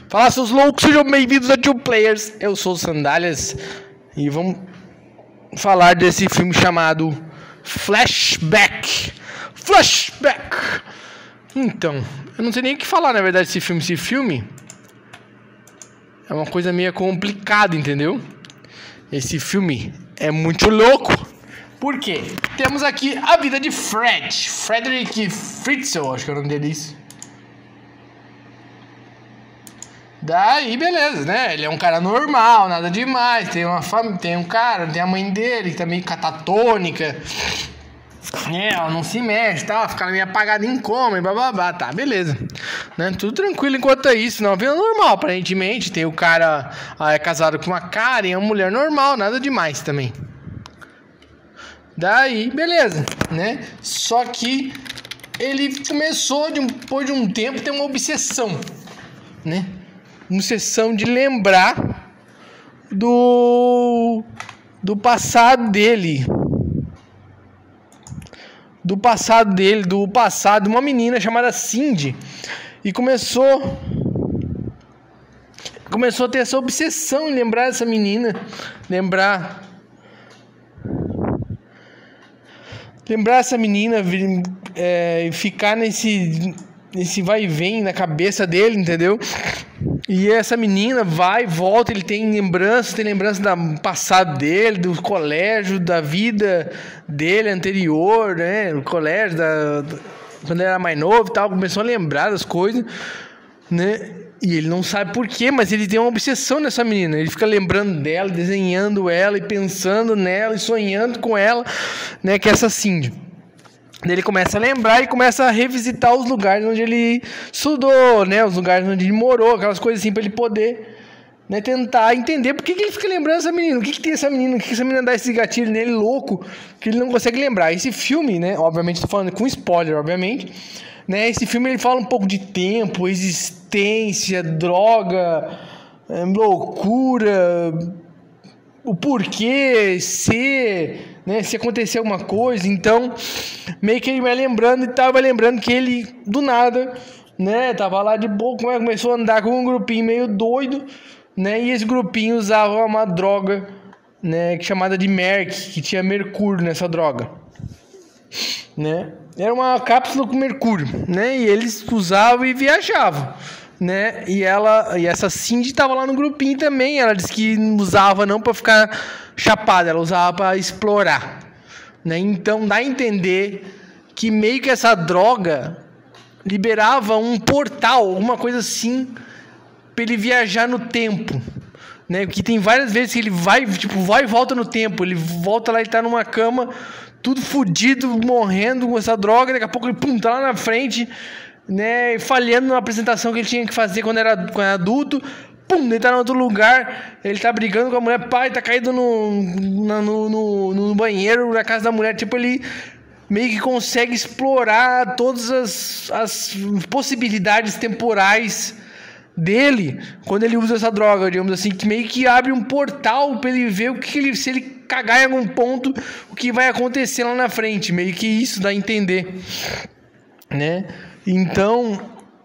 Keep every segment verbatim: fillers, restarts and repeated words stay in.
Fala, seus loucos, sejam bem-vindos a Two Players. Eu sou o Sandálias e vamos falar desse filme chamado Flashback. Flashback. Então, eu não sei nem o que falar, na verdade, desse filme. Esse filme é uma coisa meio complicada, entendeu? Esse filme é muito louco. Por quê? Temos aqui a vida de Fred. Frederick Fritzl, acho que é o nome dele isso. Daí, beleza, né? Ele é um cara normal, nada demais. Tem uma família, tem um cara, tem a mãe dele que tá meio catatônica. É, ela não se mexe, tá? Fica meio apagada em coma e bababá, tá, beleza. Né? Tudo tranquilo enquanto é isso, não, uma vida normal, aparentemente. Tem o cara ah, é casado com uma Karen, é uma mulher normal, nada demais também. Daí, beleza, né? Só que ele começou, depois de um tempo, ter uma obsessão, né? Uma obsessão de lembrar do, do passado dele. Do passado dele, do passado de uma menina chamada Cindy. E começou... Começou a ter essa obsessão em lembrar dessa menina. Lembrar... Lembrar essa menina, é, ficar nesse, nesse vai e vem na cabeça dele, entendeu? E essa menina vai e volta, ele tem lembranças, tem lembranças do passado dele, do colégio, da vida dele anterior, né? No colégio, da, da, quando ele era mais novo e tal, começou a lembrar das coisas, né? E ele não sabe por quê, mas ele tem uma obsessão nessa menina. Ele fica lembrando dela, desenhando ela e pensando nela e sonhando com ela, né? Que é essa Cindy. Ele começa a lembrar e começa a revisitar os lugares onde ele estudou, né? Os lugares onde ele morou, aquelas coisas assim, para ele poder, né, tentar entender por que, que ele fica lembrando essa menina. O que, que tem essa menina? O que, que essa menina dá esse gatilho nele louco que ele não consegue lembrar? Esse filme, né? Obviamente, estou falando com spoiler, obviamente. Né, esse filme ele fala um pouco de tempo, existência, droga, loucura, o porquê, se, né, se acontecer alguma coisa. Então, meio que ele vai lembrando e tava lembrando que ele, do nada, né, tava lá de boa, começou a andar com um grupinho meio doido, né, e esse grupinho usava uma droga, né, chamada de Merck, que tinha mercúrio nessa droga, né. Era uma cápsula com mercúrio, né? E eles usavam e viajavam, né? E ela, e essa Cindy estava lá no grupinho também. Ela disse que não usava não para ficar chapada, ela usava para explorar, né? Então dá a entender que meio que essa droga liberava um portal, alguma coisa assim, para ele viajar no tempo, né? Porque tem várias vezes que ele vai, tipo, vai e volta no tempo. Ele volta lá e tá numa cama, tudo fudido, morrendo com essa droga, daqui a pouco ele, pum, tá lá na frente, né, falhando numa apresentação que ele tinha que fazer quando era, quando era adulto, pum, ele tá em outro lugar, ele tá brigando com a mulher, pai, tá caído no, no, no, no banheiro, na casa da mulher, tipo, ele meio que consegue explorar todas as, as possibilidades temporais dele, quando ele usa essa droga, digamos assim, que meio que abre um portal para ele ver o que ele, se ele cagar em algum ponto, o que vai acontecer lá na frente, meio que isso dá a entender, né? Então,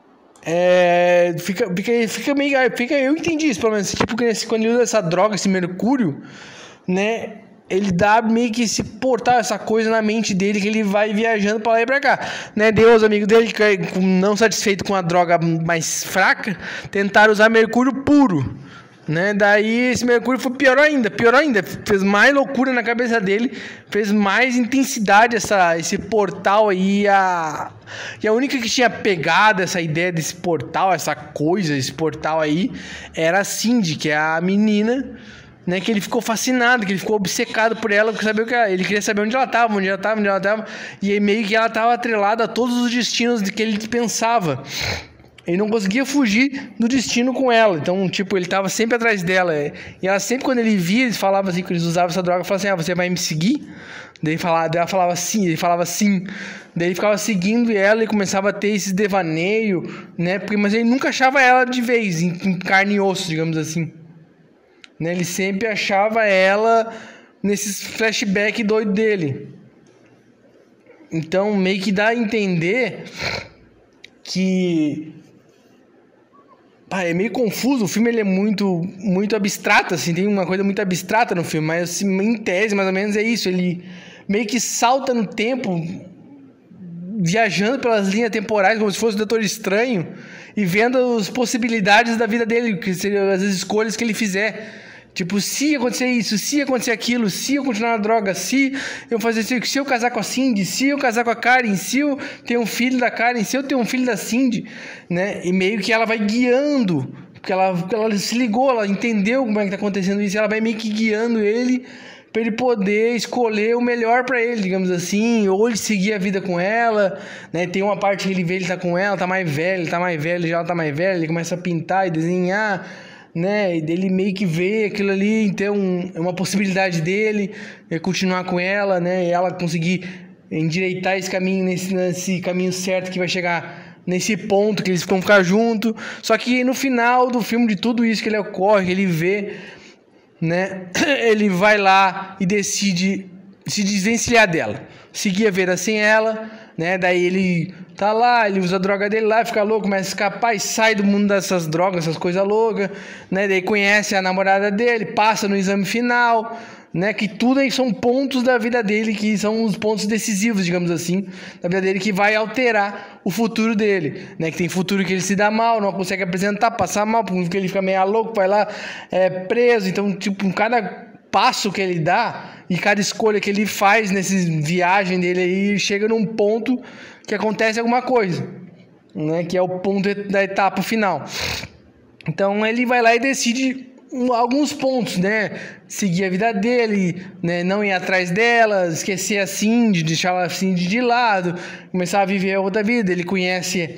é, fica, fica, fica meio, fica, eu entendi isso, pelo menos, tipo, quando ele usa essa droga, esse mercúrio, né? Ele dá meio que esse portal, essa coisa na mente dele, que ele vai viajando pra lá e pra cá, né? Deus, amigo dele, não satisfeito com a droga mais fraca, tentaram usar mercúrio puro, né? Daí esse mercúrio foi pior ainda, pior ainda, fez mais loucura na cabeça dele, fez mais intensidade essa, esse portal aí, a, e a única que tinha pegado essa ideia desse portal, essa coisa, esse portal aí, era a Cindy, que é a menina, né, que ele ficou fascinado, que ele ficou obcecado por ela, porque sabia que ele queria saber onde ela estava, onde ela estava, onde ela estava, e aí meio que ela estava atrelada a todos os destinos de que ele pensava. Ele não conseguia fugir do destino com ela, então, tipo, ele estava sempre atrás dela, e ela sempre, quando ele via, eles falavam assim, que eles usavam essa droga, falavam assim, ah, você vai me seguir? Daí falava, ela falava sim, ele falava sim, daí ele ficava seguindo ela e começava a ter esse devaneio, né, porque, mas ele nunca achava ela de vez, em, em carne e osso, digamos assim. Né, ele sempre achava ela nesses flashbacks doidos dele. Então, meio que dá a entender que Pá, é meio confuso, o filme ele é muito, muito abstrato, assim, tem uma coisa muito abstrata no filme, mas assim, em tese, mais ou menos, é isso, ele meio que salta no tempo, viajando pelas linhas temporais, como se fosse o Doutor Estranho, e vendo as possibilidades da vida dele, que seriam as escolhas que ele fizer. Tipo, se acontecer isso, se acontecer aquilo, se eu continuar na droga, se eu fazer isso, se eu casar com a Cindy, se eu casar com a Karen, se eu ter um filho da Karen, se eu ter um filho da Cindy, né? E meio que ela vai guiando, porque ela, ela se ligou, ela entendeu como é que tá acontecendo isso, e ela vai meio que guiando ele para ele poder escolher o melhor para ele, digamos assim, ou ele seguir a vida com ela, né? Tem uma parte que ele vê ele tá com ela, tá mais velho, ele tá mais velho, já ela tá mais velho, ele começa a pintar e desenhar, né, e dele meio que vê aquilo ali, então é uma possibilidade dele é continuar com ela, né, e ela conseguir endireitar esse caminho, nesse, nesse caminho certo que vai chegar nesse ponto que eles vão ficar juntos. Só que no final do filme, de tudo isso que ele ocorre, ele vê, né, ele vai lá e decide se desvencilhar dela, seguir a vida sem ela, né, daí ele tá lá, ele usa a droga dele lá, fica louco, começa a escapar e sai do mundo dessas drogas, essas coisas loucas, né, daí conhece a namorada dele, passa no exame final, né, que tudo aí são pontos da vida dele, que são os pontos decisivos, digamos assim, da vida dele, que vai alterar o futuro dele, né, que tem futuro que ele se dá mal, não consegue apresentar, passa mal, porque ele fica meio louco, vai lá, é preso, então, tipo, cada passo que ele dá e cada escolha que ele faz nessa viagem dele aí, chega num ponto que acontece alguma coisa, né, que é o ponto da etapa final. Então ele vai lá e decide alguns pontos, né, seguir a vida dele, né, não ir atrás dela, esquecer a Cindy, deixar a Cindy de lado, começar a viver a outra vida. Ele conhece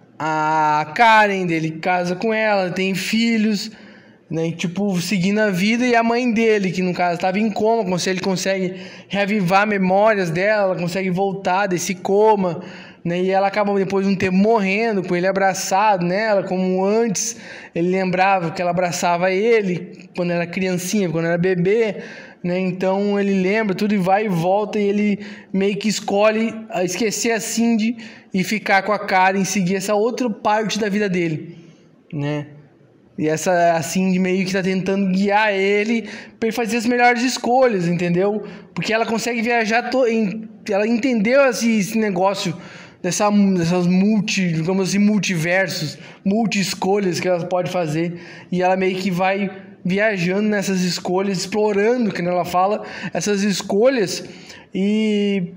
a Karen, ele casa com ela, tem filhos, né, tipo, seguindo a vida, e a mãe dele, que no caso estava em coma, ele consegue reavivar memórias dela, consegue voltar desse coma, né, e ela acaba depois de um tempo morrendo, com ele abraçado nela, como antes ele lembrava que ela abraçava ele, quando era criancinha, quando era bebê, né, então ele lembra tudo e vai e volta, e ele meio que escolhe esquecer a Cindy e ficar com a Karen, seguir essa outra parte da vida dele, né. E essa, assim, meio que tá tentando guiar ele para ele fazer as melhores escolhas, entendeu? Porque ela consegue viajar, to... ela entendeu esse, esse negócio dessa, dessas multi, digamos assim, multiversos, multi-escolhas que ela pode fazer. E ela meio que vai viajando nessas escolhas, explorando, que ela fala, essas escolhas e,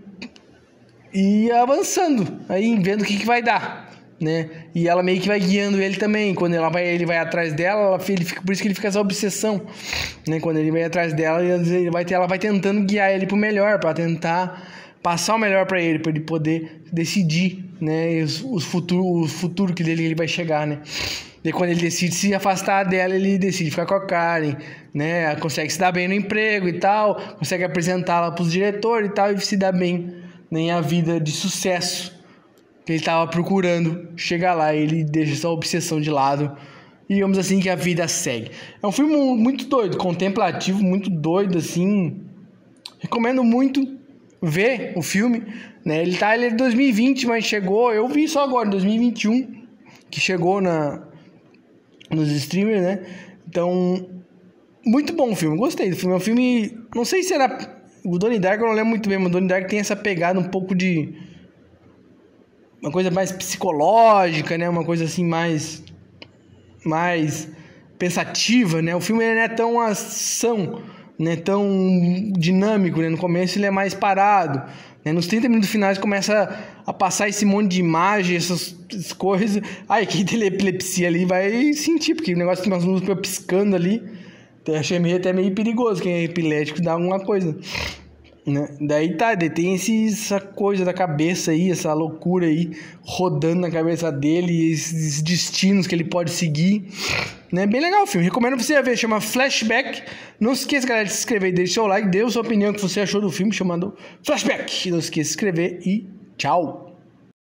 e avançando, aí vendo o que, que vai dar. Né? E ela meio que vai guiando ele também. Quando ela vai, ele vai atrás dela, ela, ele fica, por isso que ele fica essa obsessão, né? Quando ele vai atrás dela, ele vai, ela vai tentando guiar ele pro melhor, para tentar passar o melhor para ele, para ele poder decidir, né? Os, os futuro, o futuro que dele ele vai chegar, né? E quando ele decide se afastar dela, ele decide ficar com a Karen, né? Consegue se dar bem no emprego e tal, consegue apresentá-la pros diretores e tal, e se dá bem, né? Em a vida de sucesso que ele estava procurando, chega lá e ele deixa essa obsessão de lado, e digamos assim que a vida segue. É um filme muito doido, contemplativo, muito doido, assim, recomendo muito ver o filme, né? Ele tá, ele é de dois mil e vinte, mas chegou, eu vi só agora, em dois mil e vinte e um, que chegou na, nos streamers, né? Então, muito bom o filme, gostei do filme. É um filme, não sei se era o Donnie Darko, eu não lembro muito bem, mas o Donnie Darko tem essa pegada um pouco de uma coisa mais psicológica, né? Uma coisa assim mais mais pensativa, né? O filme não é tão ação, né? Tão dinâmico, né? No começo ele é mais parado, né? Nos trinta minutos finais começa a passar esse monte de imagem, essas coisas. Ai, quem tem epilepsia ali vai sentir, porque o negócio tem umas luzes piscando ali. Eu achei meio, até meio perigoso. Quem é epilético dá alguma coisa, né? Daí tá, daí tem esse, essa coisa da cabeça aí, essa loucura aí rodando na cabeça dele, esses destinos que ele pode seguir, né? Bem legal o filme, recomendo você ver, chama Flashback. Não se esqueça, galera, de se inscrever e deixar o like, dê a sua opinião que você achou do filme chamado Flashback. Não se esqueça de se inscrever e tchau!